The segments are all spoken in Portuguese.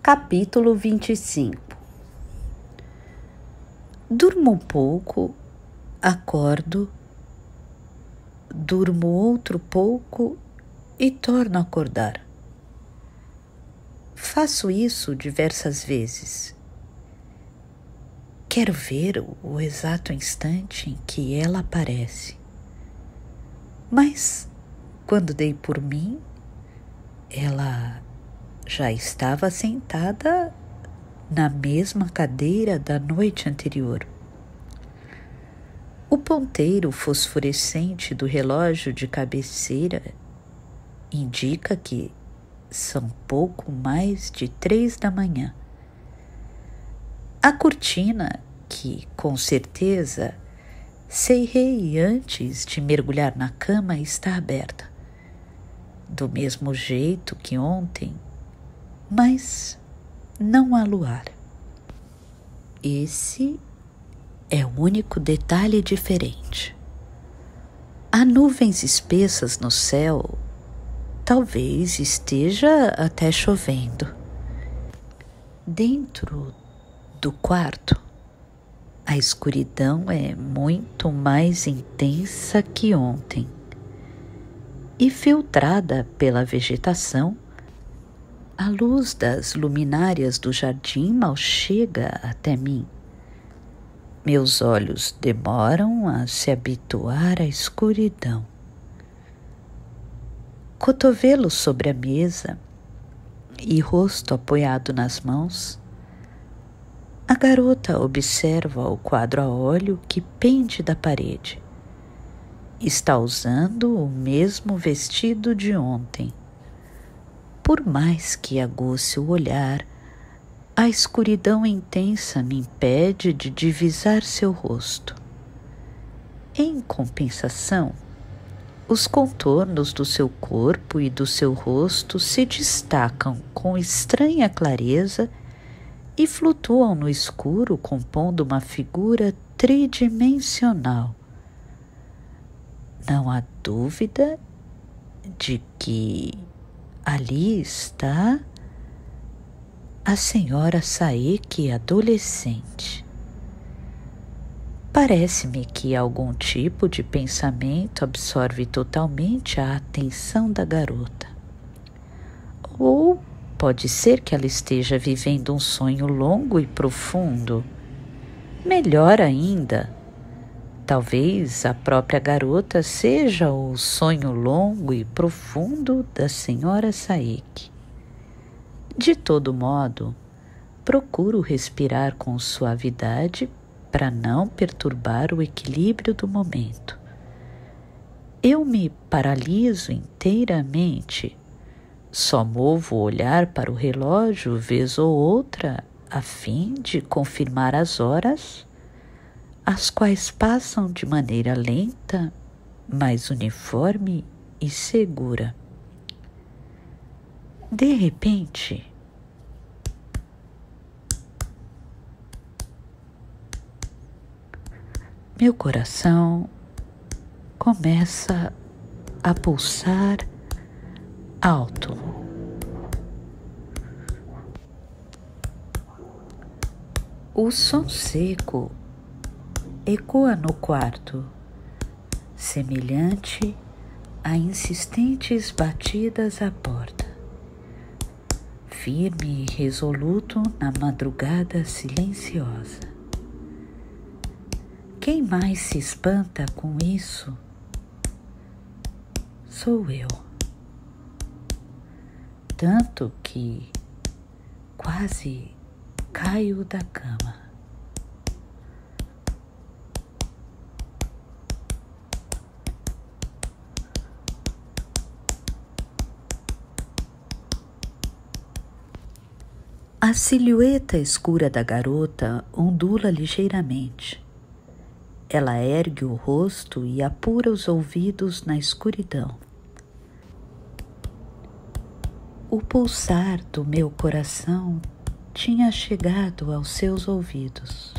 Capítulo 25. Durmo um pouco, acordo, durmo outro pouco e torno a acordar. Faço isso diversas vezes. Quero ver o exato instante em que ela aparece. Mas, quando dei por mim, ela já estava sentada na mesma cadeira da noite anterior. O ponteiro fosforescente do relógio de cabeceira indica que são pouco mais de 3 da manhã. A cortina, que com certeza cerrei antes de mergulhar na cama, está aberta. Do mesmo jeito que ontem, mas não há luar. Esse é o único detalhe diferente. Há nuvens espessas no céu, talvez esteja até chovendo. Dentro do quarto, a escuridão é muito mais intensa que ontem e, filtrada pela vegetação, a luz das luminárias do jardim mal chega até mim. Meus olhos demoram a se habituar à escuridão. Cotovelo sobre a mesa e rosto apoiado nas mãos, a garota observa o quadro a óleo que pende da parede. Está usando o mesmo vestido de ontem. Por mais que aguce o olhar, a escuridão intensa me impede de divisar seu rosto. Em compensação, os contornos do seu corpo e do seu rosto se destacam com estranha clareza e flutuam no escuro, compondo uma figura tridimensional. Não há dúvida de que ali está a senhora Saeki adolescente. Parece-me que algum tipo de pensamento absorve totalmente a atenção da garota. Ou pode ser que ela esteja vivendo um sonho longo e profundo. Melhor ainda, talvez a própria garota seja o sonho longo e profundo da senhora Saeki. De todo modo, procuro respirar com suavidade para não perturbar o equilíbrio do momento. Eu me paraliso inteiramente. Só movo o olhar para o relógio vez ou outra a fim de confirmar as horas, as quais passam de maneira lenta, mas uniforme e segura. De repente, meu coração começa a pulsar alto. O som seco ecoa no quarto, semelhante a insistentes batidas à porta. Firme e resoluto na madrugada silenciosa. Quem mais se espanta com isso? Sou eu. Tanto que quase caio da cama. A silhueta escura da garota ondula ligeiramente. Ela ergue o rosto e apura os ouvidos na escuridão. O pulsar do meu coração tinha chegado aos seus ouvidos.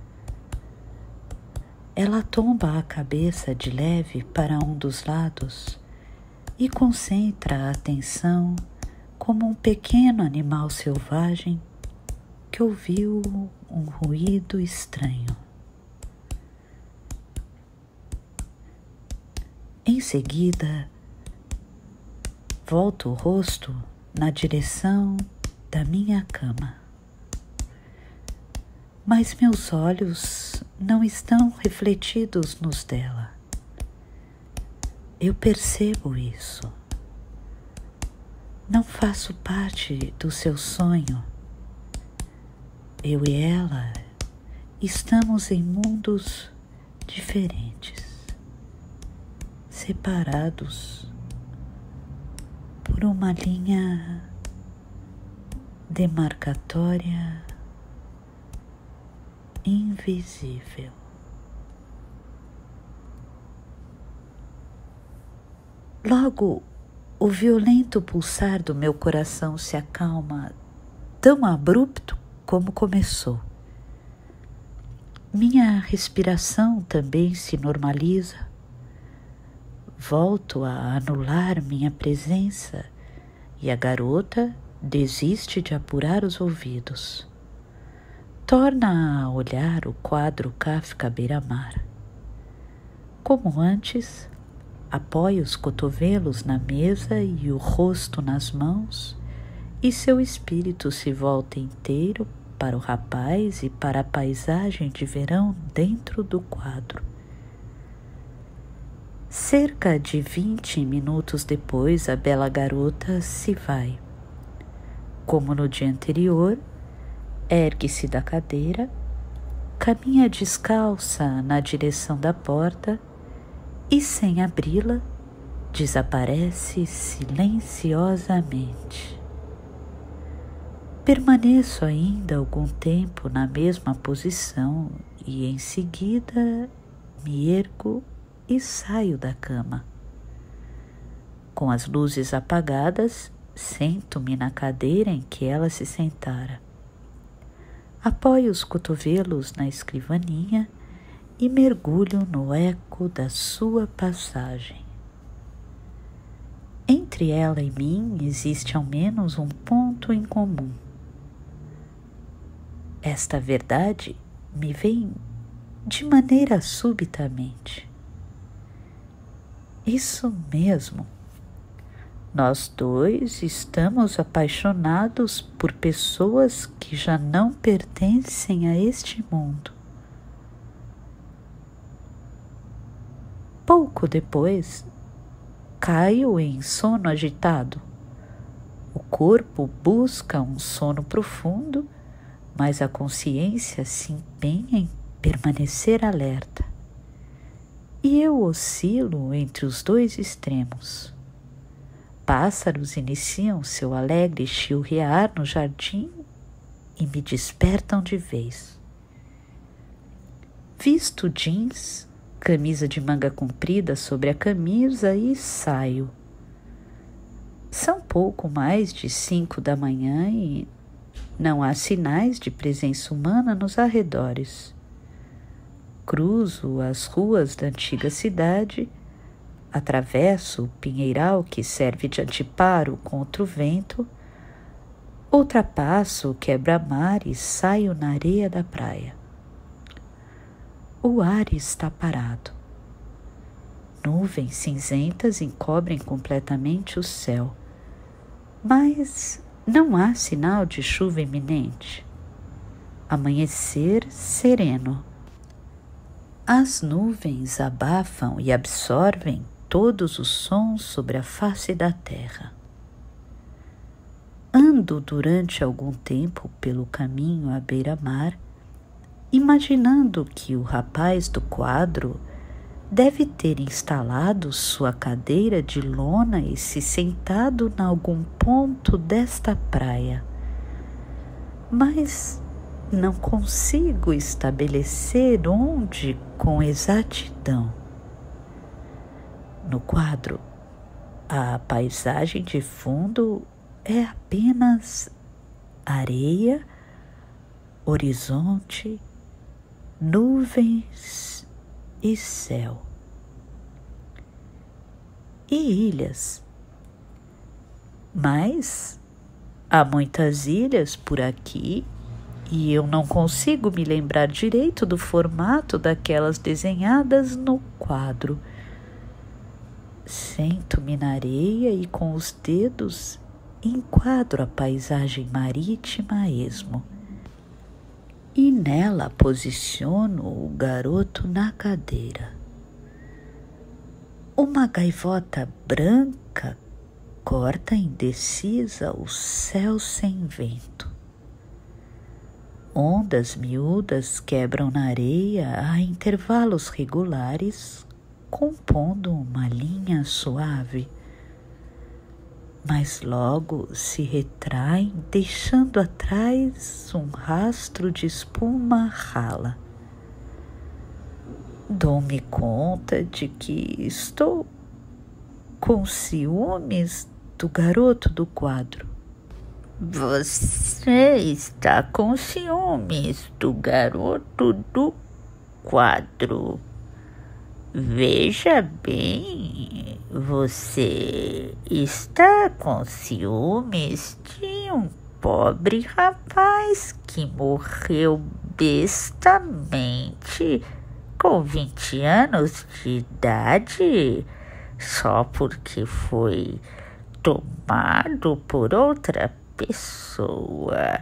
Ela tomba a cabeça de leve para um dos lados e concentra a atenção como um pequeno animal selvagem que ouviu um ruído estranho. Em seguida, volto o rosto na direção da minha cama. Mas meus olhos não estão refletidos nos dela. Eu percebo isso. Não faço parte do seu sonho. Eu e ela estamos em mundos diferentes, separados por uma linha demarcatória invisível. Logo, o violento pulsar do meu coração se acalma, tão abrupto como começou. Minha respiração também se normaliza. Volto a anular minha presença e a garota desiste de apurar os ouvidos. Torna a olhar o quadro Kafka beira-mar. Como antes, apoia os cotovelos na mesa e o rosto nas mãos, e seu espírito se volta inteiro para o rapaz e para a paisagem de verão dentro do quadro. Cerca de 20 minutos depois, a bela garota se vai. Como no dia anterior, ergue-se da cadeira, caminha descalça na direção da porta e, sem abri-la, desaparece silenciosamente. Permaneço ainda algum tempo na mesma posição e, em seguida, me ergo e saio da cama. Com as luzes apagadas, sento-me na cadeira em que ela se sentara. Apoio os cotovelos na escrivaninha e mergulho no eco da sua passagem. Entre ela e mim existe ao menos um ponto em comum. Esta verdade me vem de maneira subitamente. Isso mesmo. Nós dois estamos apaixonados por pessoas que já não pertencem a este mundo. Pouco depois, caio em sono agitado. O corpo busca um sono profundo, mas a consciência se empenha em permanecer alerta. E eu oscilo entre os dois extremos. Pássaros iniciam seu alegre chilrear no jardim e me despertam de vez. Visto jeans, camisa de manga comprida sobre a camisa e saio. São pouco mais de 5 da manhã e não há sinais de presença humana nos arredores. Cruzo as ruas da antiga cidade, atravesso o pinheiral que serve de anteparo contra o vento, ultrapasso o quebra-mar e saio na areia da praia. O ar está parado. Nuvens cinzentas encobrem completamente o céu, mas não há sinal de chuva iminente. Amanhecer sereno. As nuvens abafam e absorvem todos os sons sobre a face da terra. Ando durante algum tempo pelo caminho à beira-mar, imaginando que o rapaz do quadro deve ter instalado sua cadeira de lona e se sentado em algum ponto desta praia. Mas não consigo estabelecer onde com exatidão. No quadro, a paisagem de fundo é apenas areia, horizonte, nuvens e céu. E ilhas. Mas Há muitas ilhas por aqui e eu não consigo me lembrar direito do formato daquelas desenhadas no quadro. Sento-me na areia e com os dedos enquadro a paisagem marítima a esmo. E nela posiciono o garoto na cadeira. Uma gaivota branca corta indecisa o céu sem vento. Ondas miúdas quebram na areia a intervalos regulares, compondo uma linha suave. Mas logo se retraem, deixando atrás um rastro de espuma rala. Dou-me conta de que estou com ciúmes do garoto do quadro. Você está com ciúmes do garoto do quadro. Veja bem, você está com ciúmes de um pobre rapaz que morreu bestamente com 20 anos de idade só porque foi tomado por outra pessoa.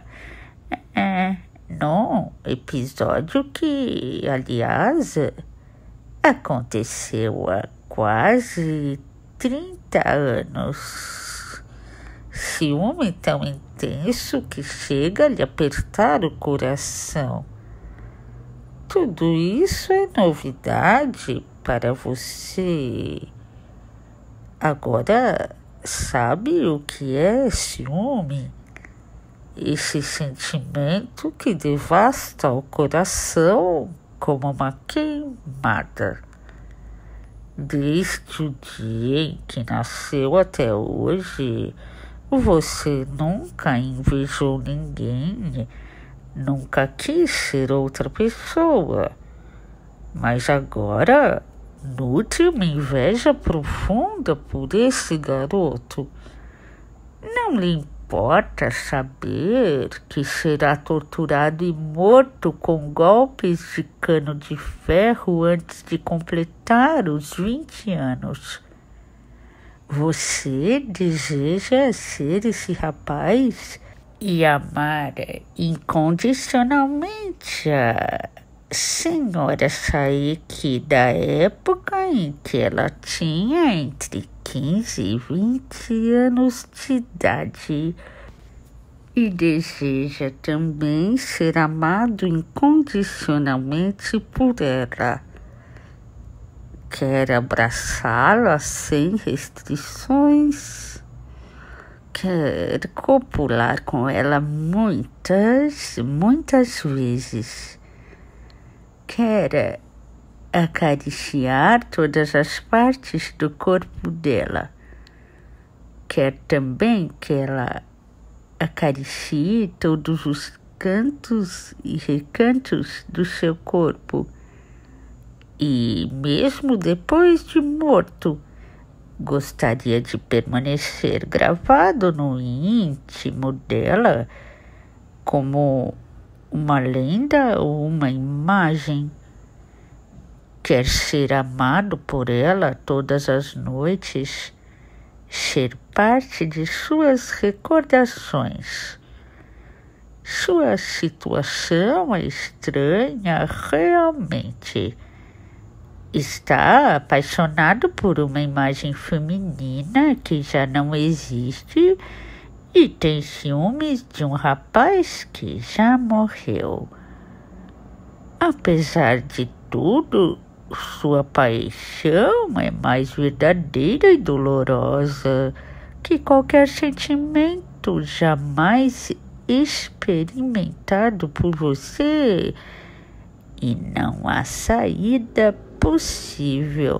Num episódio que, aliás, aconteceu há quase 30 anos. Ciúme tão intenso que chega a lhe apertar o coração. Tudo isso é novidade para você. Agora, sabe o que é ciúme? Esse sentimento que devasta o coração como uma queimada. Desde o dia em que nasceu até hoje, você nunca invejou ninguém, nunca quis ser outra pessoa. Mas agora nutre uma inveja profunda por esse garoto. Não lhe importa saber que será torturado e morto com golpes de cano de ferro antes de completar os 20 anos. Você deseja ser esse rapaz e amar incondicionalmente a senhora Saiki da época em que ela tinha entre 15 e 20 anos de idade, e deseja também ser amado incondicionalmente por ela. Quer abraçá-la sem restrições, quer copular com ela muitas vezes. Quer acariciar todas as partes do corpo dela. Quer também que ela acaricie todos os cantos e recantos do seu corpo. E mesmo depois de morto, gostaria de permanecer gravado no íntimo dela como uma lenda ou uma imagem. Quer ser amado por ela todas as noites, ser parte de suas recordações. Sua situação é estranha realmente. Está apaixonado por uma imagem feminina que já não existe e tem ciúmes de um rapaz que já morreu. Apesar de tudo, sua paixão é mais verdadeira e dolorosa que qualquer sentimento jamais experimentado por você, e não há saída possível.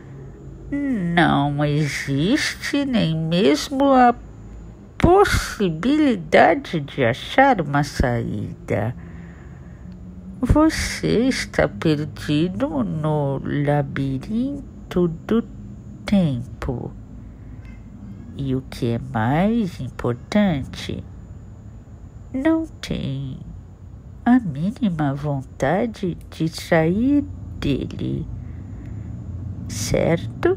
Não existe nem mesmo a possibilidade de achar uma saída. Você está perdido no labirinto do tempo. E o que é mais importante, não tem a mínima vontade de sair dele, certo?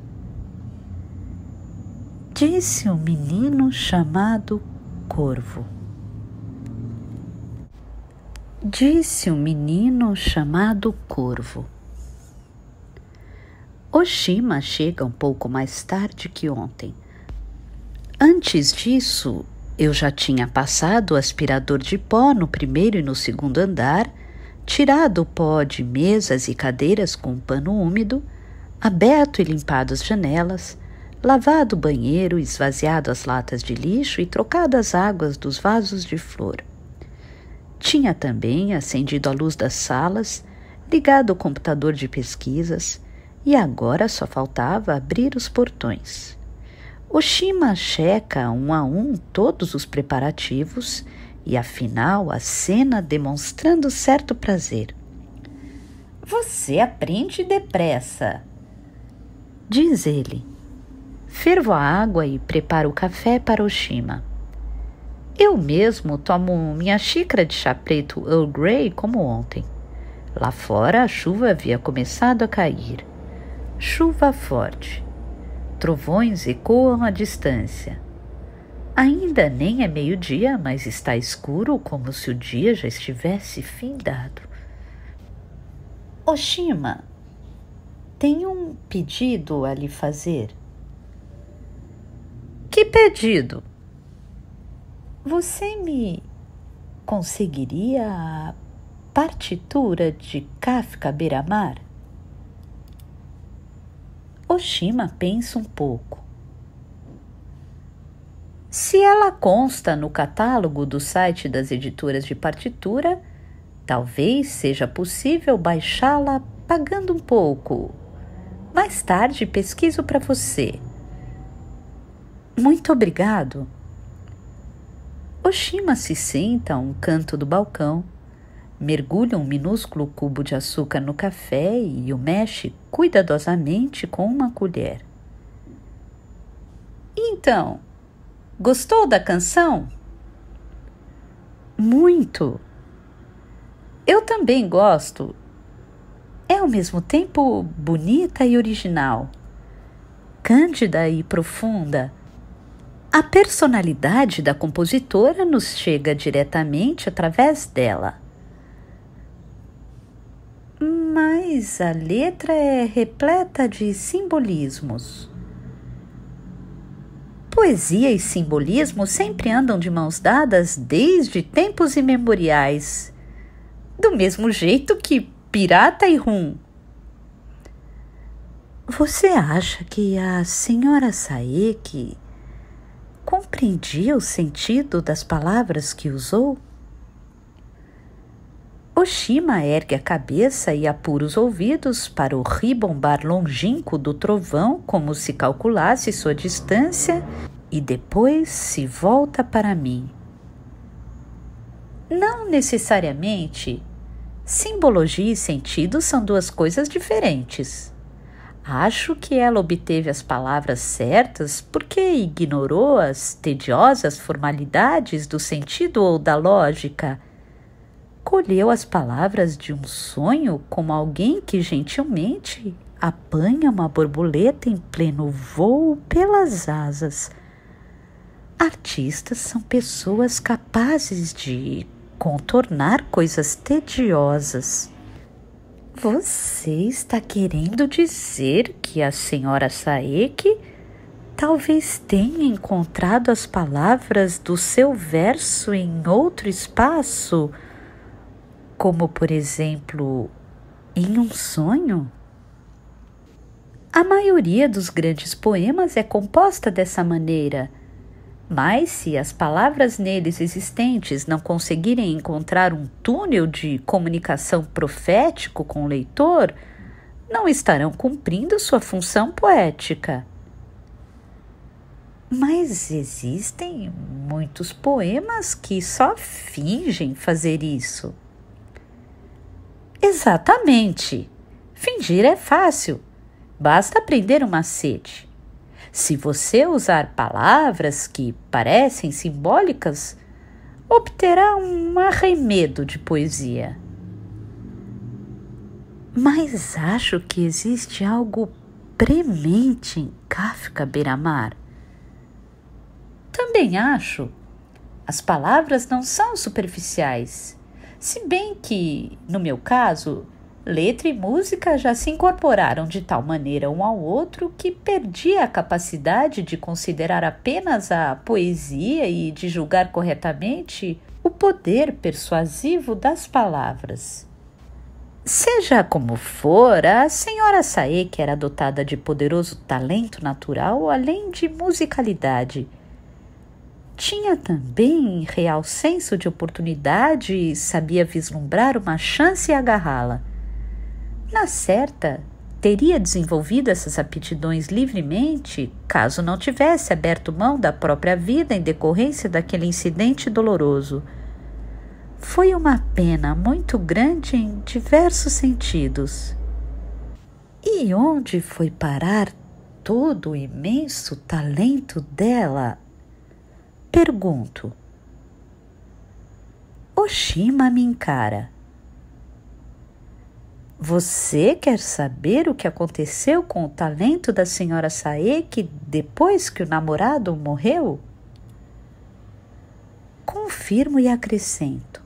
Disse um menino chamado Corvo. Disse um menino chamado Corvo. Oshima chega um pouco mais tarde que ontem. Antes disso, eu já tinha passado o aspirador de pó no primeiro e no segundo andar, tirado o pó de mesas e cadeiras com um pano úmido, aberto e limpado as janelas, lavado o banheiro, esvaziado as latas de lixo e trocado as águas dos vasos de flor. Tinha também acendido a luz das salas, ligado o computador de pesquisas, e agora só faltava abrir os portões. Oshima checa um a um todos os preparativos e, afinal, acena demonstrando certo prazer. Você aprende depressa, diz ele. Fervo a água e preparo o café para Oshima. Eu mesmo tomo minha xícara de chá preto Earl Grey como ontem. Lá fora a chuva havia começado a cair. Chuva forte. Trovões ecoam à distância. Ainda nem é meio-dia, mas está escuro como se o dia já estivesse findado. Oshima, tenho um pedido a lhe fazer. Que pedido? Você me conseguiria a partitura de Kafka Beira-Mar? Oshima pensa um pouco. Se ela consta no catálogo do site das editoras de partitura, talvez seja possível baixá-la pagando um pouco. Mais tarde pesquiso para você. Muito obrigado. Oshima se senta a um canto do balcão, mergulha um minúsculo cubo de açúcar no café e o mexe cuidadosamente com uma colher. Então, gostou da canção? Muito. Eu também gosto. É ao mesmo tempo bonita e original, cândida e profunda. A personalidade da compositora nos chega diretamente através dela. Mas a letra é repleta de simbolismos. Poesia e simbolismo sempre andam de mãos dadas desde tempos imemoriais, do mesmo jeito que pirata e rum. Você acha que a senhora Saeki compreendia o sentido das palavras que usou? Oshima ergue a cabeça e apura os ouvidos para o ribombar longínquo do trovão, como se calculasse sua distância, e depois se volta para mim. Não necessariamente. Simbologia e sentido são duas coisas diferentes. Acho que ela obteve as palavras certas porque ignorou as tediosas formalidades do sentido ou da lógica. Colheu as palavras de um sonho como alguém que gentilmente apanha uma borboleta em pleno voo pelas asas. Artistas são pessoas capazes de contornar coisas tediosas. Você está querendo dizer que a senhora Saeki talvez tenha encontrado as palavras do seu verso em outro espaço, como, por exemplo, em um sonho? A maioria dos grandes poemas é composta dessa maneira, mas se as palavras neles existentes não conseguirem encontrar um túnel de comunicação profético com o leitor, não estarão cumprindo sua função poética. Mas existem muitos poemas que só fingem fazer isso. Exatamente. Fingir é fácil. Basta aprender um macete. Se você usar palavras que parecem simbólicas, obterá um arremedo de poesia. Mas acho que existe algo premente em Kafka beira-mar. Também acho. As palavras não são superficiais, se bem que, no meu caso, letra e música já se incorporaram de tal maneira um ao outro que perdi a capacidade de considerar apenas a poesia e de julgar corretamente o poder persuasivo das palavras. Seja como for, a senhora Saeki era dotada de poderoso talento natural, além de musicalidade. Tinha também real senso de oportunidade e sabia vislumbrar uma chance e agarrá-la. Na certa, teria desenvolvido essas aptidões livremente, caso não tivesse aberto mão da própria vida em decorrência daquele incidente doloroso. Foi uma pena muito grande em diversos sentidos. E onde foi parar todo o imenso talento dela? Pergunto. Oshima me encara. Você quer saber o que aconteceu com o talento da senhora Saeki depois que o namorado morreu? Confirmo e acrescento.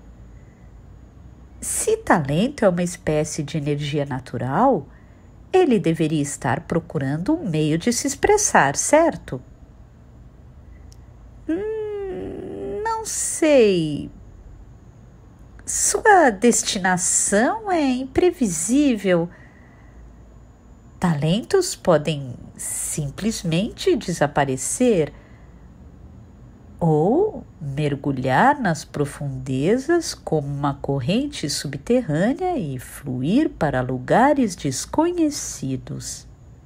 Se talento é uma espécie de energia natural, ele deveria estar procurando um meio de se expressar, certo? Não sei. Sua destinação é imprevisível. Talentos podem simplesmente desaparecer ou mergulhar nas profundezas como uma corrente subterrânea e fluir para lugares desconhecidos.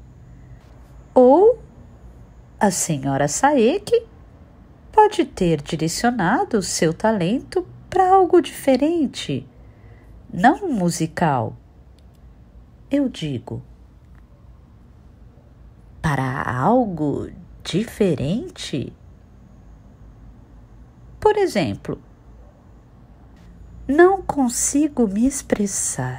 Ou a senhora Saeki pode ter direcionado seu talento para algo diferente, não musical. Eu digo, para algo diferente? Por exemplo, não consigo me expressar.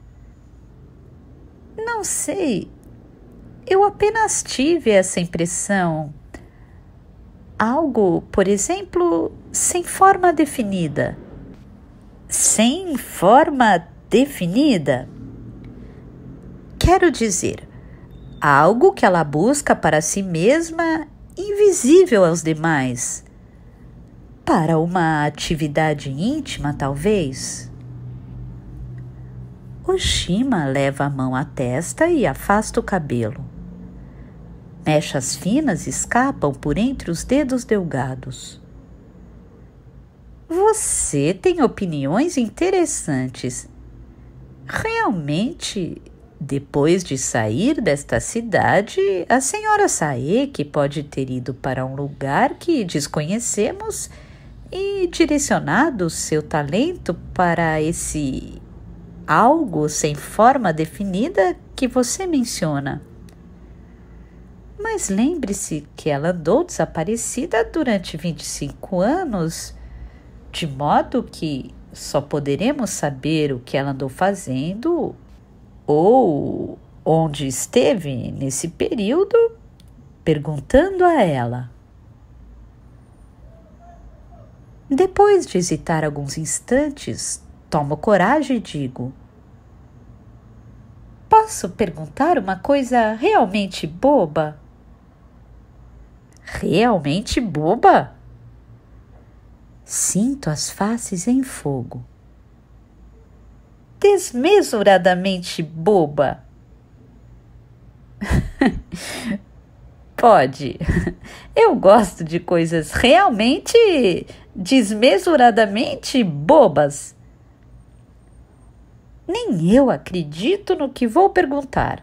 Não sei, eu apenas tive essa impressão. Algo, por exemplo, sem forma definida. Sem forma definida? Quero dizer, algo que ela busca para si mesma, invisível aos demais. Para uma atividade íntima, talvez? Oshima leva a mão à testa e afasta o cabelo. Mechas finas escapam por entre os dedos delgados. Você tem opiniões interessantes. Realmente, depois de sair desta cidade, a senhora Saeki pode ter ido para um lugar que desconhecemos e direcionado seu talento para esse algo sem forma definida que você menciona. Mas lembre-se que ela andou desaparecida durante 25 anos, de modo que só poderemos saber o que ela andou fazendo ou onde esteve nesse período, perguntando a ela. Depois de hesitar alguns instantes, tomo coragem e digo: posso perguntar uma coisa realmente boba? Realmente boba? Sinto as faces em fogo. Desmesuradamente boba? Pode. Eu gosto de coisas realmente desmesuradamente bobas. Nem eu acredito no que vou perguntar.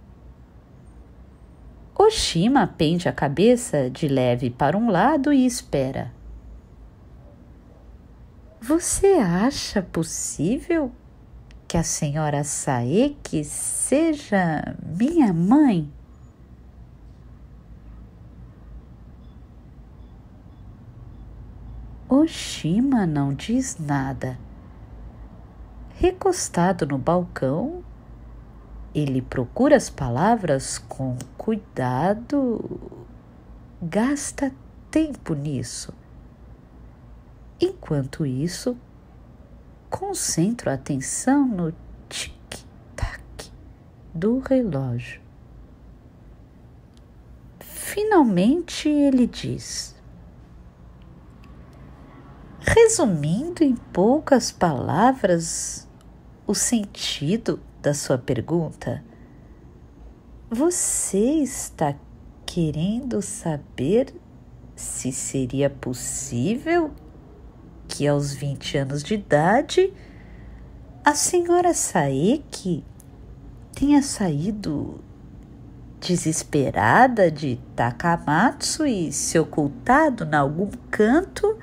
Oshima pende a cabeça de leve para um lado e espera. Você acha possível que a senhora Saeki seja minha mãe? Oshima não diz nada. Recostado no balcão, ele procura as palavras com cuidado, gasta tempo nisso. Enquanto isso, concentro a atenção no tic-tac do relógio. Finalmente ele diz: resumindo em poucas palavras o sentido da sua pergunta, você está querendo saber se seria possível que aos 20 anos de idade a senhora Saeki tenha saído desesperada de Takamatsu e se ocultado em algum canto,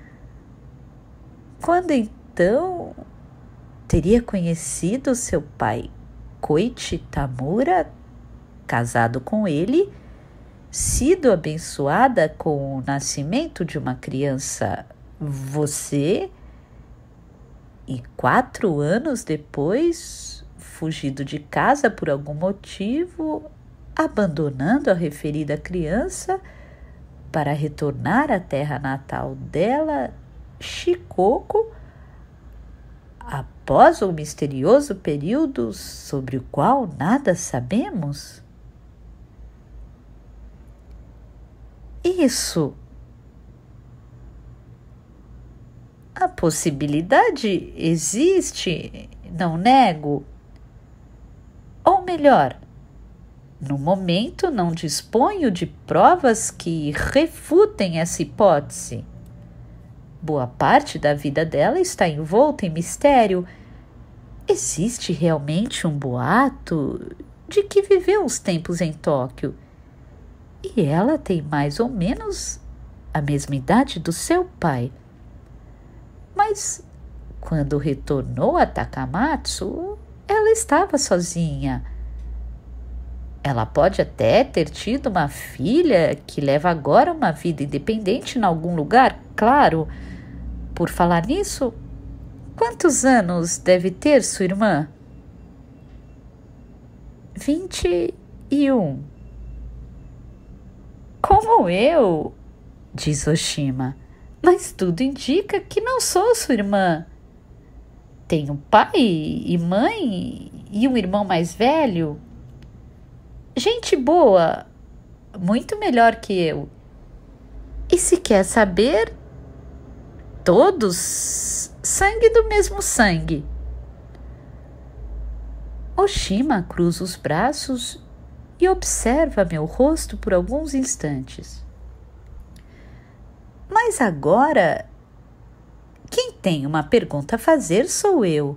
quando então teria conhecido seu pai Koichi Tamura, casado com ele, sido abençoada com o nascimento de uma criança, você, e 4 anos depois, fugido de casa por algum motivo, abandonando a referida criança para retornar à terra natal dela, Shikoku, após o misterioso período sobre o qual nada sabemos? Isso. A possibilidade existe, não nego. Ou melhor, no momento não disponho de provas que refutem essa hipótese. Boa parte da vida dela está envolta em mistério. Existe realmente um boato de que viveu uns tempos em Tóquio. E ela tem mais ou menos a mesma idade do seu pai. Mas quando retornou a Takamatsu, ela estava sozinha. Ela pode até ter tido uma filha que leva agora uma vida independente em algum lugar, claro. Por falar nisso, quantos anos deve ter sua irmã? 21. Como eu, diz Oshima, mas tudo indica que não sou sua irmã. Tenho pai e mãe e um irmão mais velho. Gente boa, muito melhor que eu. E se quer saber, todos sangue do mesmo sangue. Oshima cruza os braços e observa meu rosto por alguns instantes. Mas agora, quem tem uma pergunta a fazer sou eu.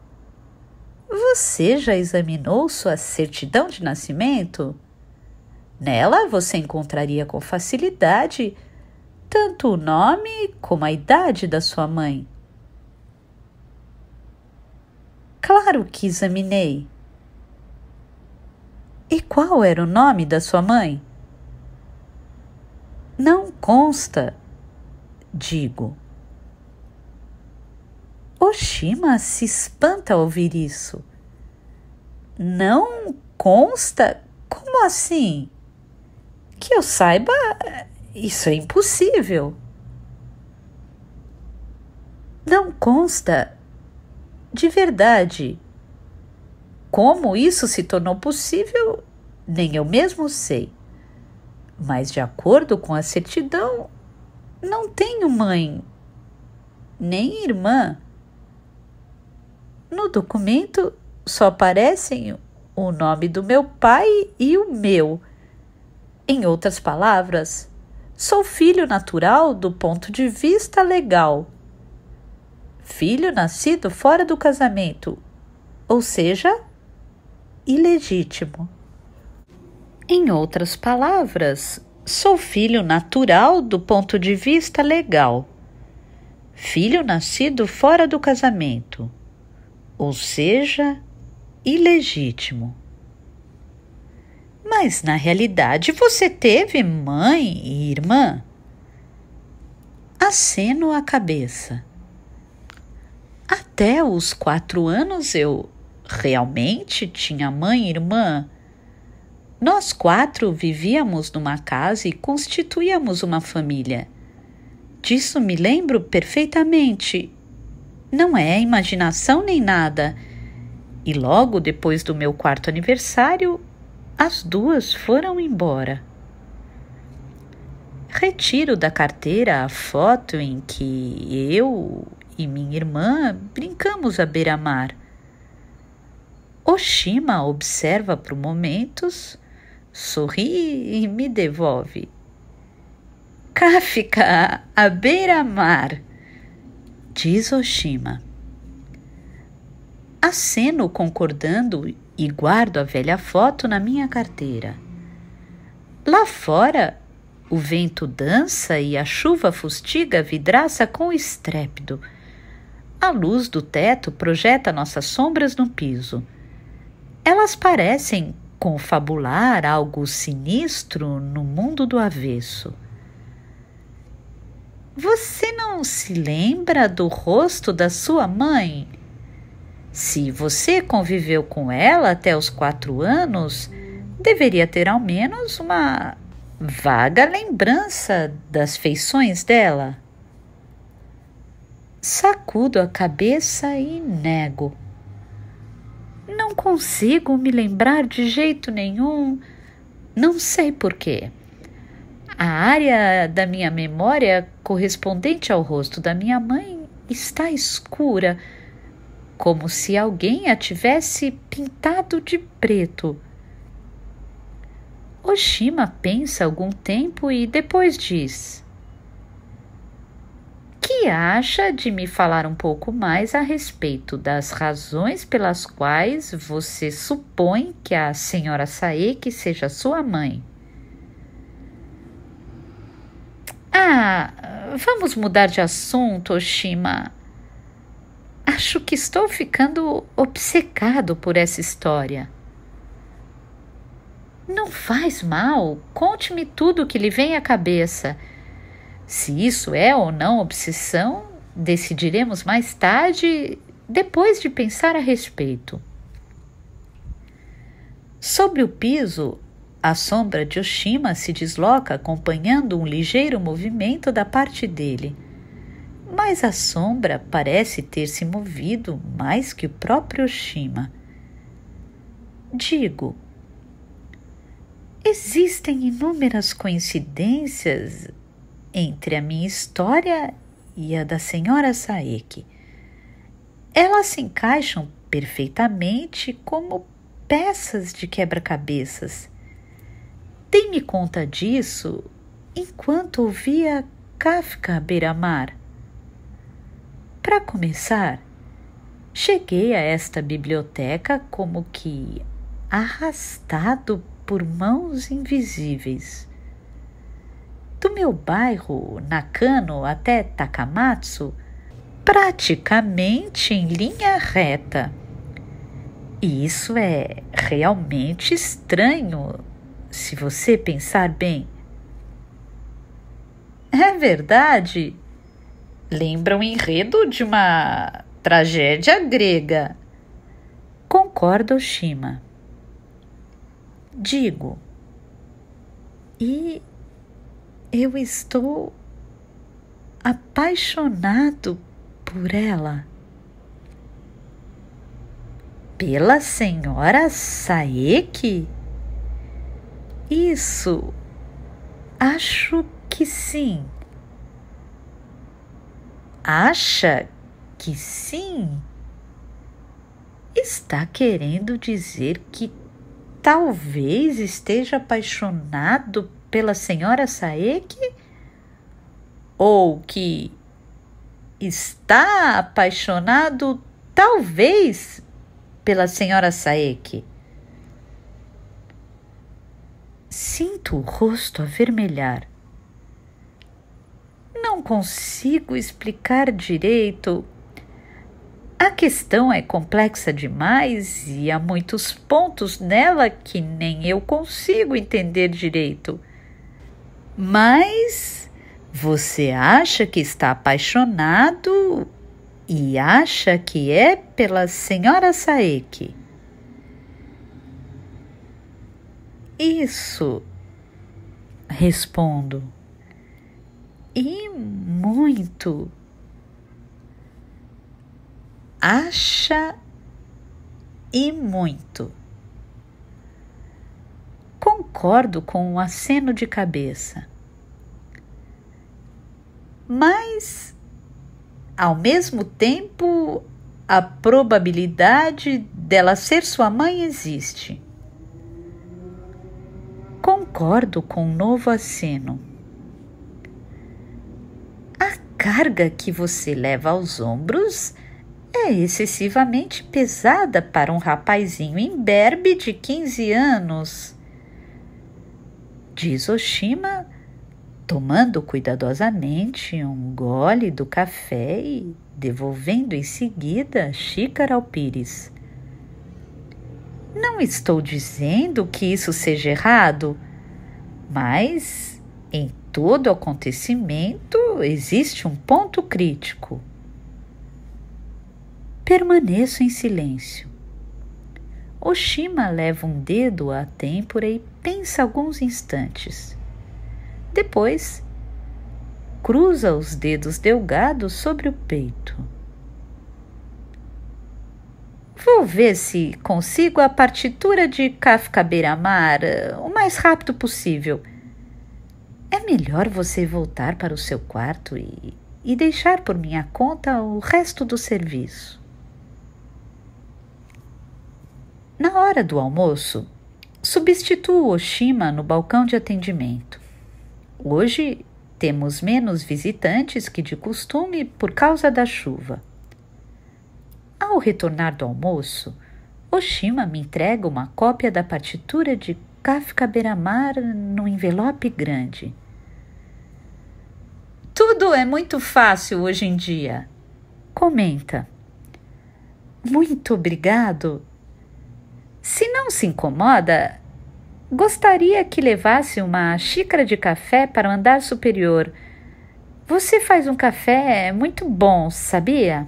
Você já examinou sua certidão de nascimento? Nela você encontraria com facilidade tanto o nome como a idade da sua mãe. Claro que examinei. E qual era o nome da sua mãe? Não consta, digo. Oshima se espanta ao ouvir isso. Não consta? Como assim? Que eu saiba, isso é impossível. Não consta. De verdade. Como isso se tornou possível, nem eu mesmo sei. Mas de acordo com a certidão, não tenho mãe, nem irmã. No documento só aparecem o nome do meu pai e o meu. Em outras palavras, sou filho natural do ponto de vista legal. Filho nascido fora do casamento, ou seja, ilegítimo. Em outras palavras, sou filho natural do ponto de vista legal. Filho nascido fora do casamento, ou seja, ilegítimo. Mas, na realidade, você teve mãe e irmã? Aceno a cabeça. Até os 4 anos eu realmente tinha mãe e irmã. Nós 4 vivíamos numa casa e constituíamos uma família. Disso me lembro perfeitamente. Não é imaginação nem nada. E logo depois do meu 4º aniversário, as 2 foram embora. Retiro da carteira a foto em que eu e minha irmã brincamos à beira-mar. Oshima observa por momentos, sorri e me devolve. Kafka, à beira-mar, diz Oshima. Aceno concordando e guardo a velha foto na minha carteira. Lá fora, o vento dança e a chuva fustiga a vidraça com estrépito. A luz do teto projeta nossas sombras no piso. Elas parecem confabular algo sinistro no mundo do avesso. Você não se lembra do rosto da sua mãe? Se você conviveu com ela até os 4 anos, deveria ter ao menos uma vaga lembrança das feições dela. Sacudo a cabeça e nego. Não consigo me lembrar de jeito nenhum. Não sei por quê. A área da minha memória correspondente ao rosto da minha mãe está escura, como se alguém a tivesse pintado de preto. Oshima pensa algum tempo e depois diz: que acha de me falar um pouco mais a respeito das razões pelas quais você supõe que a senhora Saeki seja sua mãe? Vamos mudar de assunto, Oshima. Acho que estou ficando obcecado por essa história. Não faz mal, conte-me tudo o que lhe vem à cabeça. Se isso é ou não obsessão, decidiremos mais tarde, depois de pensar a respeito. Sobre o piso, a sombra de Oshima se desloca acompanhando um ligeiro movimento da parte dele. Mas a sombra parece ter se movido mais que o próprio Oshima. Digo, existem inúmeras coincidências entre a minha história e a da senhora Saeki. Elas se encaixam perfeitamente como peças de quebra-cabeças. Dei-me conta disso enquanto ouvia Kafka à beira-mar. Para começar, cheguei a esta biblioteca como que arrastado por mãos invisíveis. Do meu bairro, Nakano, até Takamatsu, praticamente em linha reta. E isso é realmente estranho, se você pensar bem. É verdade. Lembra o enredo de uma tragédia grega. Concorda, Oshima. Digo, e eu estou apaixonado por ela. Pela senhora Saeki? Isso, acho que sim. Acha que sim? Está querendo dizer que talvez esteja apaixonado pela senhora Saeki? Ou que está apaixonado, talvez, pela senhora Saeki? Sinto o rosto avermelhar. Não consigo explicar direito. A questão é complexa demais e há muitos pontos nela que nem eu consigo entender direito. Mas Você acha que está apaixonado e acha que é pela senhora Saeki. Isso, respondo. E muito. Acha e muito. Concordo com um aceno de cabeça. Mas, ao mesmo tempo, a probabilidade dela ser sua mãe existe. Concordo com um novo aceno. A carga que você leva aos ombros é excessivamente pesada para um rapazinho imberbe de 15 anos, diz Oshima, tomando cuidadosamente um gole do café e devolvendo em seguida a xícara ao Pires. Não estou dizendo que isso seja errado, mas em todo acontecimento existe um ponto crítico. Permaneço em silêncio. Oshima leva um dedo à têmpora e pensa alguns instantes. Depois, cruza os dedos delgados sobre o peito. Vou ver se consigo a partitura de Kafka Beira-Mar o mais rápido possível. É melhor você voltar para o seu quarto e deixar por minha conta o resto do serviço. Na hora do almoço, substituo Oshima no balcão de atendimento. Hoje temos menos visitantes que de costume por causa da chuva. Ao retornar do almoço, Oshima me entrega uma cópia da partitura de Kafka Beira-Mar num envelope grande. Tudo é muito fácil hoje em dia, comenta. Muito obrigado. Se não se incomoda, gostaria que levasse uma xícara de café para o andar superior. Você faz um café muito bom, sabia?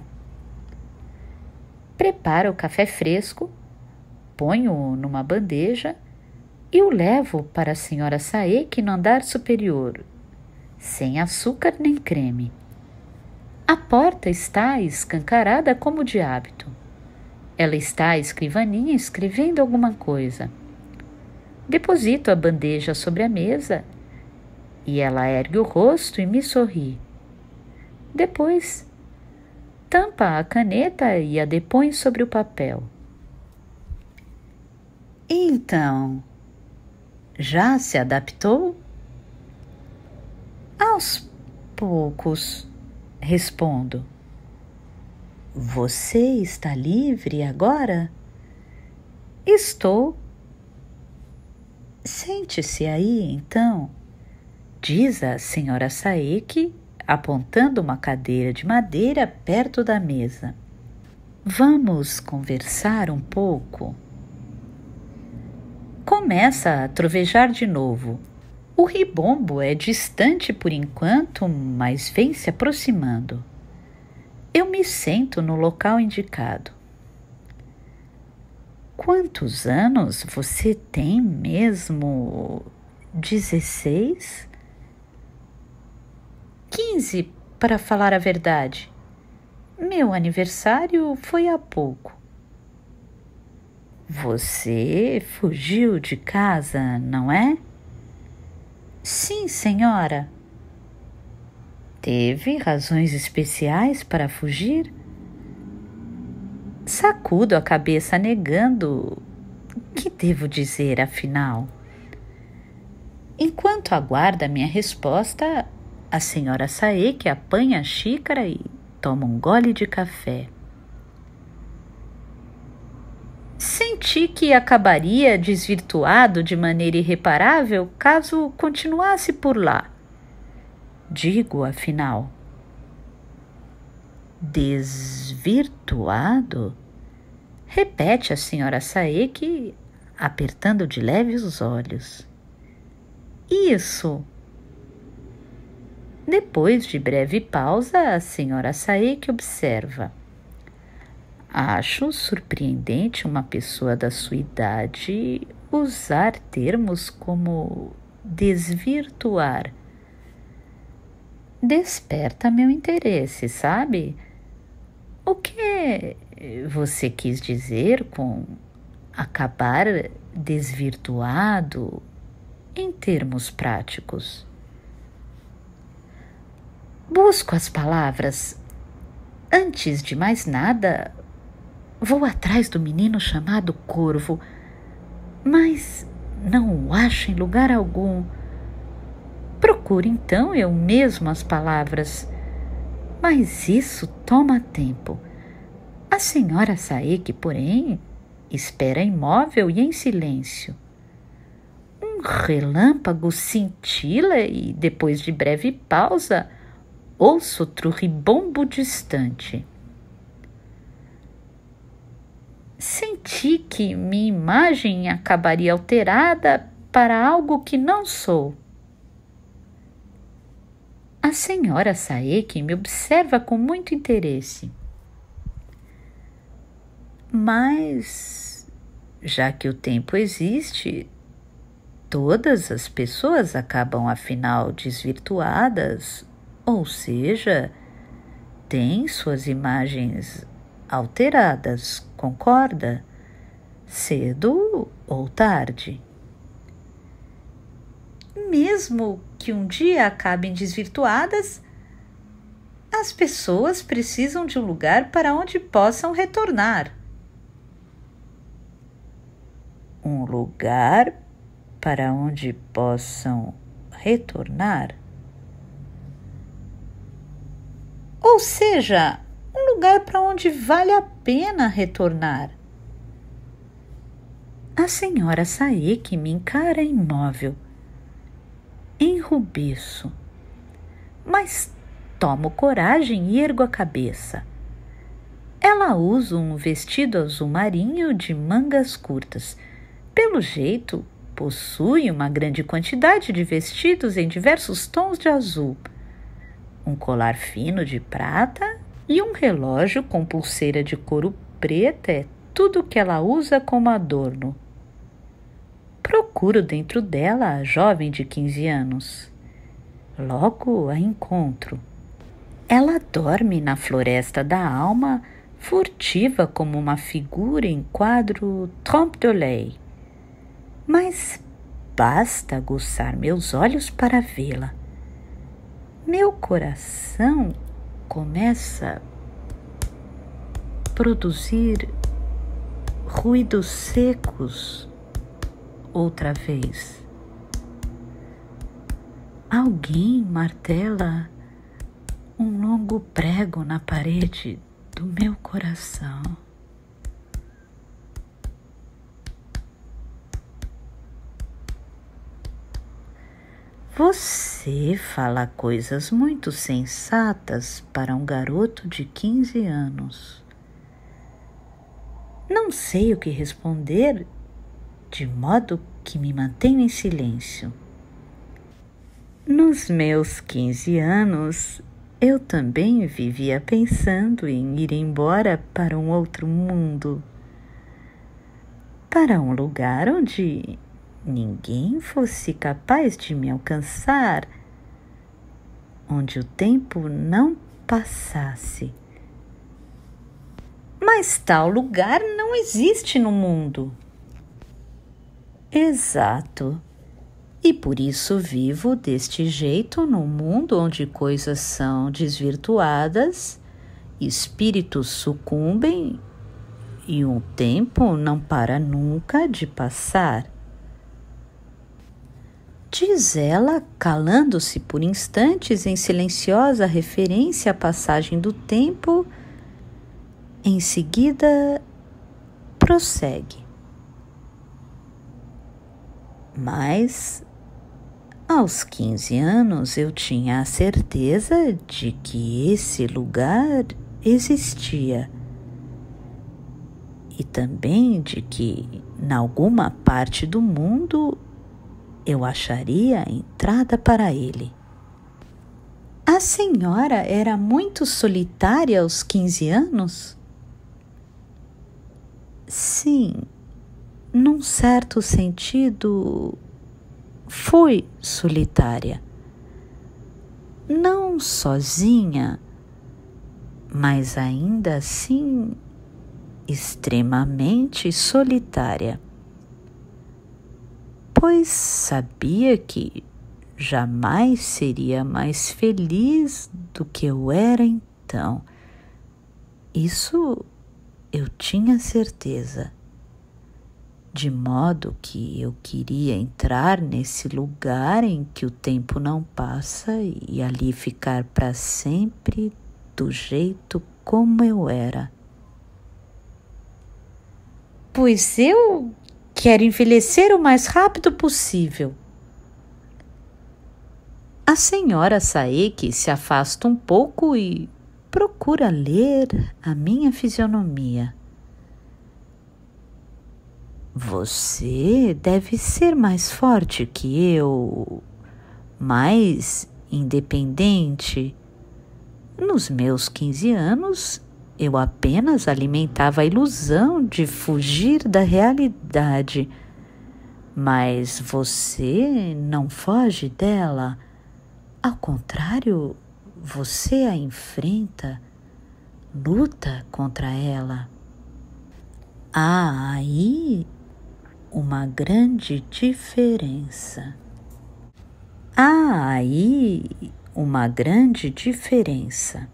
Preparo o café fresco, ponho-o numa bandeja e o levo para a senhora Saeki no andar superior, sem açúcar nem creme. A porta está escancarada como de hábito. Ela está à escrivaninha escrevendo alguma coisa. Deposito a bandeja sobre a mesa e ela ergue o rosto e me sorri. Depois, tampa a caneta e a depõe sobre o papel. Então, já se adaptou? Aos poucos, respondo. Você está livre agora? Estou. Sente-se aí, então, diz a senhora Saeki, apontando uma cadeira de madeira perto da mesa. Vamos conversar um pouco. Começa a trovejar de novo. O ribombo é distante por enquanto, mas vem se aproximando. Eu me sento no local indicado. Quantos anos você tem mesmo? 16? 15, para falar a verdade. Meu aniversário foi há pouco. Você fugiu de casa, não é? Sim, senhora. Teve razões especiais para fugir? Sacudo a cabeça negando. O que devo dizer, afinal? Enquanto aguarda minha resposta, a senhora Saeki apanha a xícara e toma um gole de café. Senti que acabaria desvirtuado de maneira irreparável caso continuasse por lá. Digo, afinal. Desvirtuado? Repete a senhora Saeki, apertando de leve os olhos. Isso. Depois de breve pausa, a senhora Saeki observa: acho surpreendente uma pessoa da sua idade usar termos como desvirtuar. Desperta meu interesse, sabe? O que você quis dizer com acabar desvirtuado em termos práticos? Busco as palavras. Antes de mais nada, vou atrás do menino chamado Corvo, mas não o acho em lugar algum. Procuro então eu mesmo as palavras, mas isso toma tempo. A senhora Saeki, porém, espera imóvel e em silêncio. Um relâmpago cintila e, depois de breve pausa, ouço outro ribombo distante. Senti que minha imagem acabaria alterada para algo que não sou. A senhora Saeki me observa com muito interesse. Mas, já que o tempo existe, todas as pessoas acabam afinal desvirtuadas, ou seja, têm suas imagens alteradas, concorda? Cedo ou tarde. Mesmo que um dia acabem desvirtuadas, as pessoas precisam de um lugar para onde possam retornar. Um lugar para onde possam retornar? Ou seja, um lugar para onde vale a pena retornar. A senhora Saeki me encara imóvel, enrubeço, mas tomo coragem e ergo a cabeça. Ela usa um vestido azul marinho de mangas curtas. Pelo jeito, possui uma grande quantidade de vestidos em diversos tons de azul, um colar fino de prata e um relógio com pulseira de couro preta é tudo que ela usa como adorno. Procuro dentro dela a jovem de 15 anos. Logo a encontro. Ela dorme na floresta da alma, furtiva como uma figura em quadro trompe l'œil. Mas basta aguçar meus olhos para vê-la. Meu coração começa a produzir ruídos secos outra vez. Alguém martela um longo prego na parede do meu coração. Você fala coisas muito sensatas para um garoto de 15 anos. Não sei o que responder, de modo que me mantenho em silêncio. Nos meus 15 anos, eu também vivia pensando em ir embora para um outro mundo, para um lugar onde ninguém fosse capaz de me alcançar, onde o tempo não passasse. Mas tal lugar não existe no mundo. Exato. E por isso vivo deste jeito num mundo onde coisas são desvirtuadas, espíritos sucumbem e o tempo não para nunca de passar. Diz ela, calando-se por instantes em silenciosa referência à passagem do tempo. Em seguida, prossegue. Mas, aos 15 anos, eu tinha a certeza de que esse lugar existia e também de que, em alguma parte do mundo, eu acharia a entrada para ele. A senhora era muito solitária aos 15 anos? Sim, num certo sentido, fui solitária. Não sozinha, mas ainda assim extremamente solitária, pois sabia que jamais seria mais feliz do que eu era então. Isso eu tinha certeza, de modo que eu queria entrar nesse lugar em que o tempo não passa e ali ficar para sempre do jeito como eu era. Pois eu quero envelhecer o mais rápido possível. A senhora Saeki se afasta um pouco e procura ler a minha fisionomia. Você deve ser mais forte que eu, mais independente. Nos meus 15 anos, eu apenas alimentava a ilusão de fugir da realidade. Mas você não foge dela. Ao contrário, você a enfrenta, luta contra ela. Há aí uma grande diferença. Há aí uma grande diferença.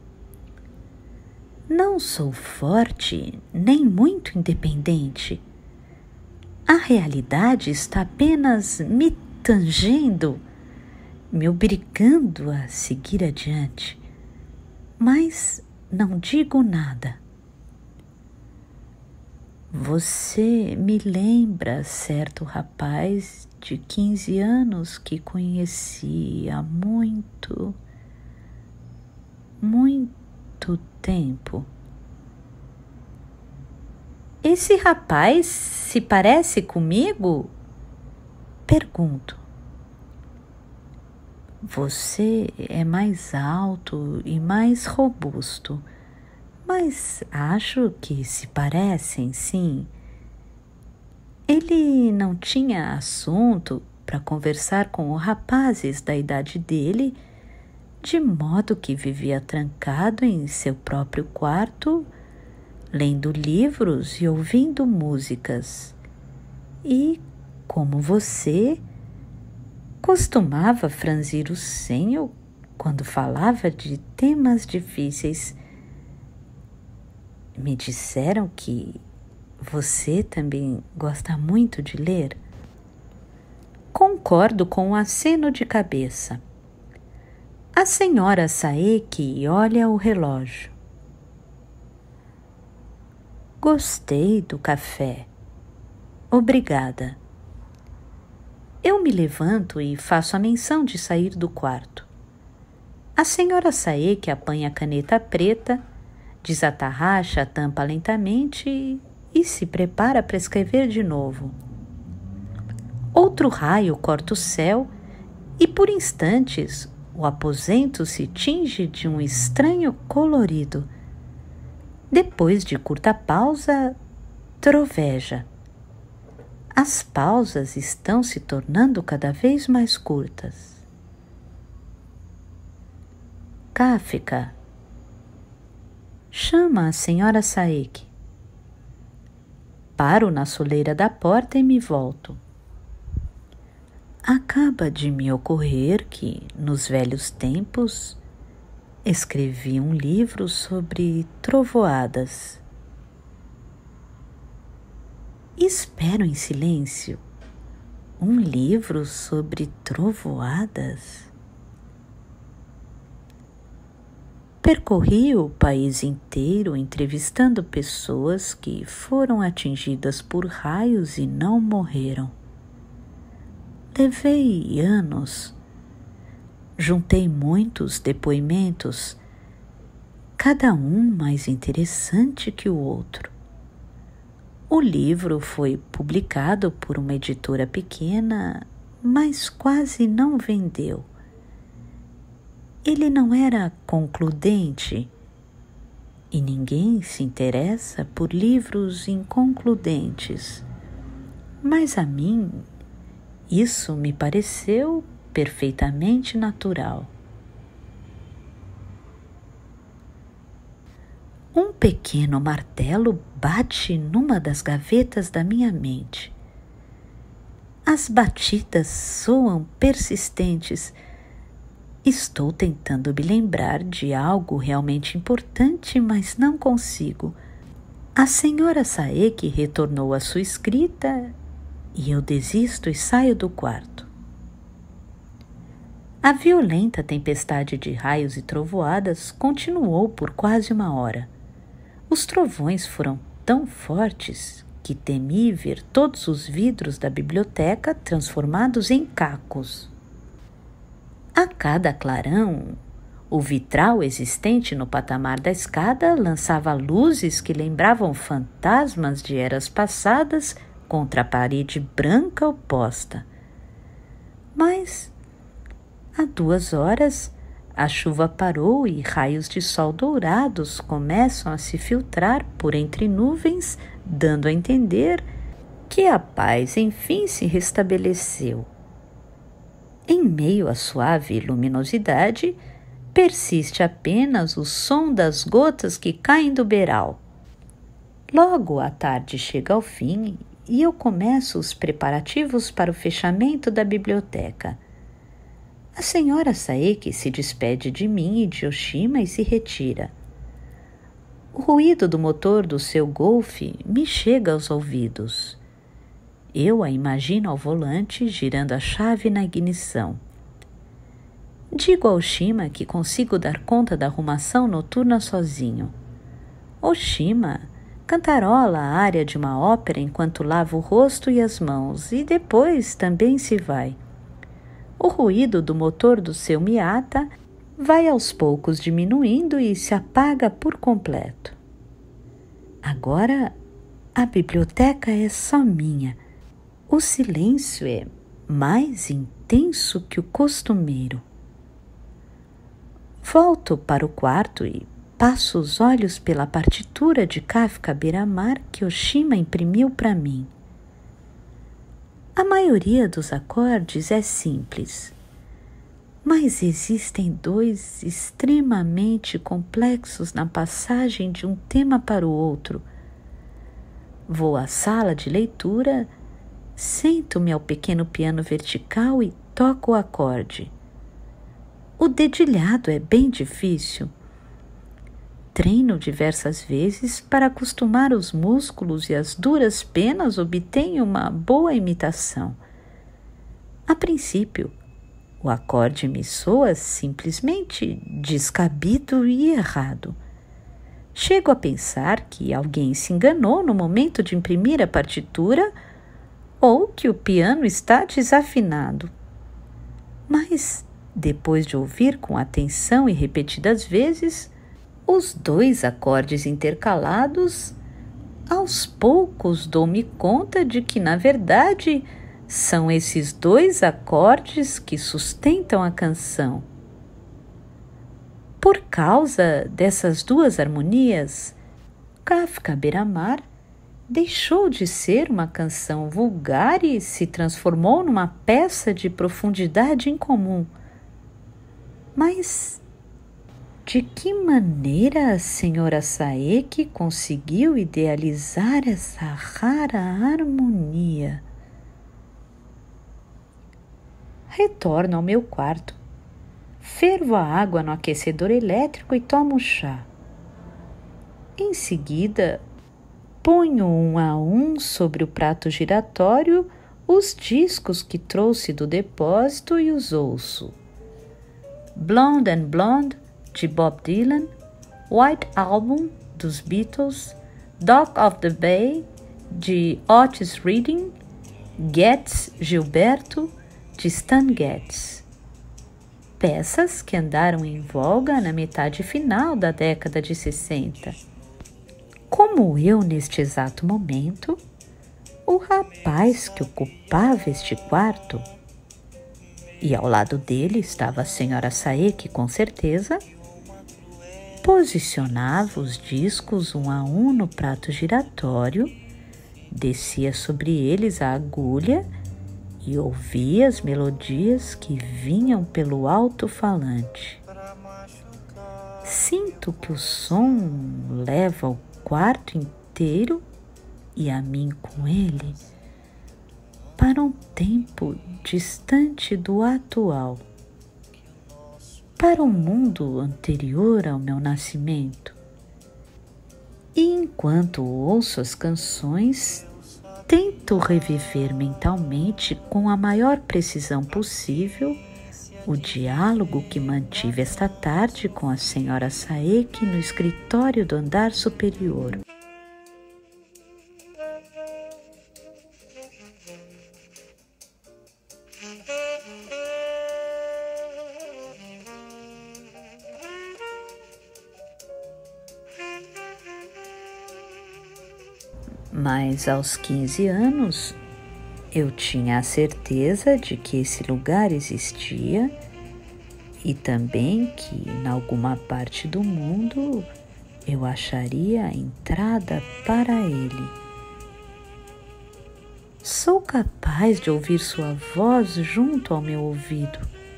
Não sou forte nem muito independente. A realidade está apenas me tangendo, me obrigando a seguir adiante, mas não digo nada. Você me lembra certo rapaz de 15 anos que conheci há muito tempo. Esse rapaz se parece comigo? Pergunto. Você é mais alto e mais robusto, mas acho que se parecem, sim. Ele não tinha assunto para conversar com rapazes da idade dele, de modo que vivia trancado em seu próprio quarto, lendo livros e ouvindo músicas. E, como você, costumava franzir o senho quando falava de temas difíceis. Me disseram que você também gosta muito de ler. Concordo com um aceno de cabeça. A senhora Saeki olha o relógio. Gostei do café. Obrigada. Eu me levanto e faço a menção de sair do quarto. A senhora Saeki apanha a caneta preta, desatarracha a tampa lentamente e se prepara para escrever de novo. Outro raio corta o céu e, por instantes, o aposento se tinge de um estranho colorido. Depois de curta pausa, troveja. As pausas estão se tornando cada vez mais curtas. Kafka, chama a senhora Saeki. Paro na soleira da porta e me volto. Acaba de me ocorrer que, nos velhos tempos, escrevi um livro sobre trovoadas. Espero em silêncio. Um livro sobre trovoadas? Percorri o país inteiro entrevistando pessoas que foram atingidas por raios e não morreram. Levei anos. Juntei muitos depoimentos, cada um mais interessante que o outro. O livro foi publicado por uma editora pequena, mas quase não vendeu. ele não era concludente. E ninguém se interessa por livros inconcludentes. Mas a mim, isso me pareceu perfeitamente natural. Um pequeno martelo bate numa das gavetas da minha mente. As batidas soam persistentes. Estou tentando me lembrar de algo realmente importante, mas não consigo. A senhora Saeki retornou à sua escrita e eu desisto e saio do quarto. A violenta tempestade de raios e trovoadas continuou por quase 1 hora. Os trovões foram tão fortes que temi ver todos os vidros da biblioteca transformados em cacos. A cada clarão, o vitral existente no patamar da escada lançava luzes que lembravam fantasmas de eras passadas contra a parede branca oposta. Mas, há 2 horas, a chuva parou e raios de sol dourados começam a se filtrar por entre nuvens, dando a entender que a paz enfim se restabeleceu. Em meio à suave luminosidade, persiste apenas o som das gotas que caem do beiral. Logo a tarde chega ao fim e eu começo os preparativos para o fechamento da biblioteca. A senhora Saeki se despede de mim e de Oshima e se retira. O ruído do motor do seu Golf me chega aos ouvidos. Eu a imagino ao volante, girando a chave na ignição. Digo a Oshima que consigo dar conta da arrumação noturna sozinho. Oshima cantarola a área de uma ópera enquanto lava o rosto e as mãos e depois também se vai. O ruído do motor do seu Miata vai aos poucos diminuindo e se apaga por completo. Agora a biblioteca é só minha. O silêncio é mais intenso que o costumeiro. Volto para o quarto e passo os olhos pela partitura de Kafka Beira-Mar que Oshima imprimiu para mim. A maioria dos acordes é simples, mas existem 2 extremamente complexos na passagem de um tema para o outro. Vou à sala de leitura, sento-me ao pequeno piano vertical e toco o acorde. O dedilhado é bem difícil. Treino diversas vezes para acostumar os músculos e as duras penas obtenho uma boa imitação. A princípio, o acorde me soa simplesmente descabido e errado. Chego a pensar que alguém se enganou no momento de imprimir a partitura ou que o piano está desafinado. Mas, depois de ouvir com atenção e repetidas vezes, os 2 acordes intercalados, aos poucos dou-me conta de que, na verdade, são esses 2 acordes que sustentam a canção. Por causa dessas 2 harmonias, Kafka Beira-Mar deixou de ser uma canção vulgar e se transformou numa peça de profundidade incomum. Mas de que maneira a senhora Saeki conseguiu idealizar essa rara harmonia? Retorno ao meu quarto. Fervo a água no aquecedor elétrico e tomo chá. Em seguida, ponho 1 a 1 sobre o prato giratório os discos que trouxe do depósito e os ouço. Blonde and Blonde, de Bob Dylan, White Album, dos Beatles, Dock of the Bay, de Otis Redding, Getz Gilberto, de Stan Getz. Peças que andaram em voga na metade final da década de 60. Como eu neste exato momento, o rapaz que ocupava este quarto e ao lado dele estava a senhora Sae, que com certeza posicionava os discos um a um no prato giratório, descia sobre eles a agulha e ouvia as melodias que vinham pelo alto-falante. Sinto que o som leva o quarto inteiro e a mim com ele para um tempo distante do atual, para um mundo anterior ao meu nascimento. E enquanto ouço as canções, tento reviver mentalmente com a maior precisão possível o diálogo que mantive esta tarde com a senhora Saeki no escritório do andar superior. Mas aos 15 anos, eu tinha a certeza de que esse lugar existia e também que, em alguma parte do mundo, eu acharia a entrada para ele. Sou capaz de ouvir sua voz junto ao meu ouvido.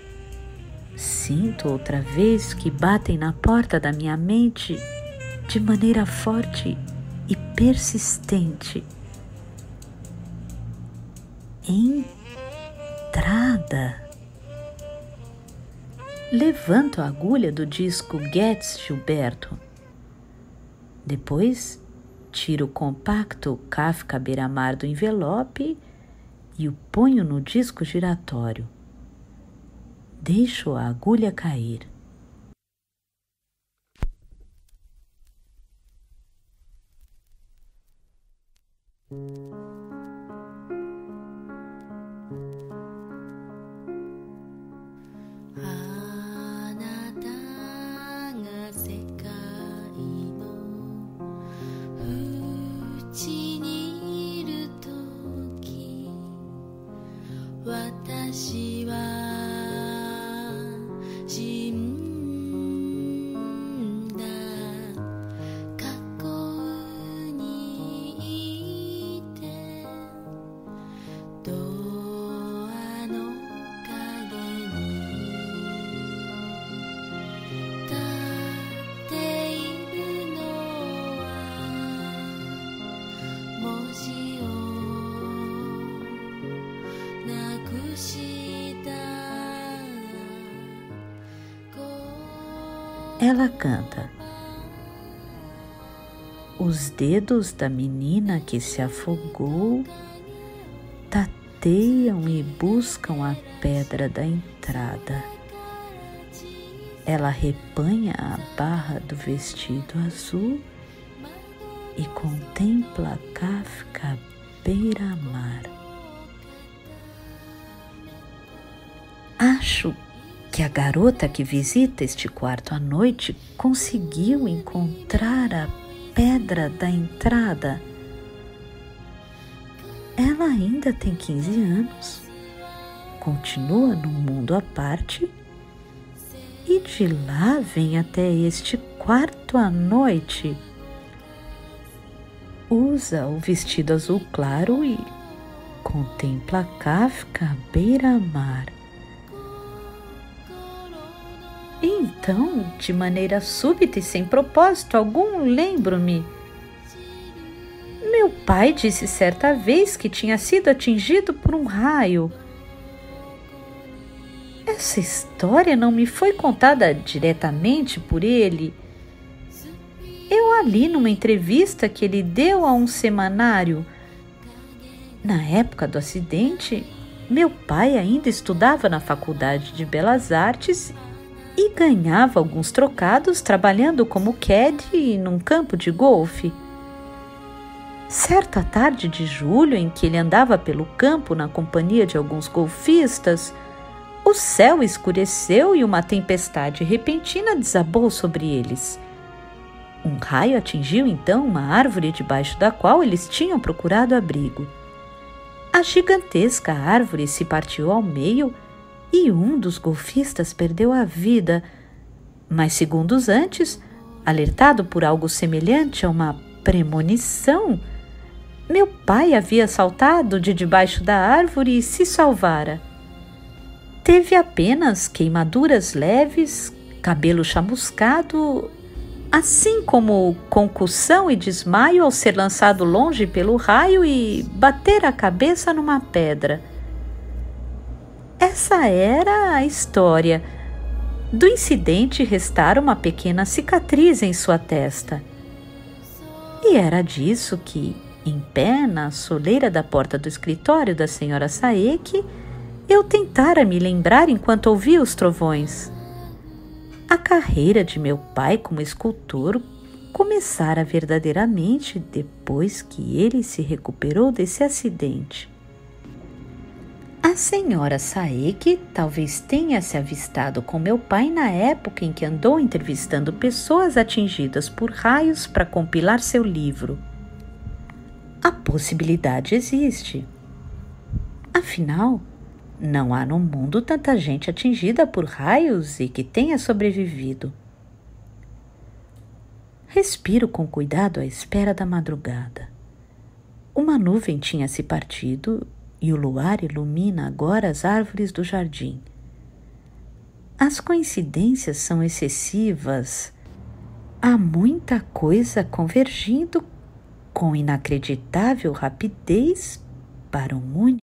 Sinto outra vez que batem na porta da minha mente de maneira forte e persistente. Entrada. Levanto a agulha do disco Getz Gilberto. Depois, tiro o compacto Kafka Beira-Mar do envelope e o ponho no disco giratório. Deixo a agulha cair. Ela canta. Os dedos da menina que se afogou tateiam e buscam a pedra da entrada. Ela repanha a barra do vestido azul e contempla Kafka Beira-Mar. Acho que a garota que visita este quarto à noite conseguiu encontrar a pedra da entrada. Ela ainda tem 15 anos, continua num mundo à parte e de lá vem até este quarto à noite. Usa o vestido azul claro e contempla Kafka Beira-Mar. Então, de maneira súbita e sem propósito algum, lembro-me. Meu pai disse certa vez que tinha sido atingido por um raio. Essa história não me foi contada diretamente por ele. Eu a li numa entrevista que ele deu a um semanário. Na época do acidente, meu pai ainda estudava na Faculdade de Belas Artes e ganhava alguns trocados trabalhando como caddy num campo de golfe. Certa tarde de julho, em que ele andava pelo campo na companhia de alguns golfistas, o céu escureceu e uma tempestade repentina desabou sobre eles. Um raio atingiu então uma árvore debaixo da qual eles tinham procurado abrigo. A gigantesca árvore se partiu ao meio e um dos golfistas perdeu a vida, mas segundos antes, alertado por algo semelhante a uma premonição, meu pai havia saltado de debaixo da árvore e se salvara. Teve apenas queimaduras leves, cabelo chamuscado, assim como concussão e desmaio ao ser lançado longe pelo raio e bater a cabeça numa pedra. Essa era a história. Do incidente restara uma pequena cicatriz em sua testa. E era disso que, em pé na soleira da porta do escritório da senhora Saeki, eu tentara me lembrar enquanto ouvia os trovões. A carreira de meu pai como escultor começara verdadeiramente depois que ele se recuperou desse acidente. A senhora Saeki talvez tenha se avistado com meu pai na época em que andou entrevistando pessoas atingidas por raios para compilar seu livro. A possibilidade existe. Afinal, não há no mundo tanta gente atingida por raios e que tenha sobrevivido. Respiro com cuidado à espera da madrugada. Uma nuvem tinha se partido e o luar ilumina agora as árvores do jardim. As coincidências são excessivas. Há muita coisa convergindo com inacreditável rapidez para um único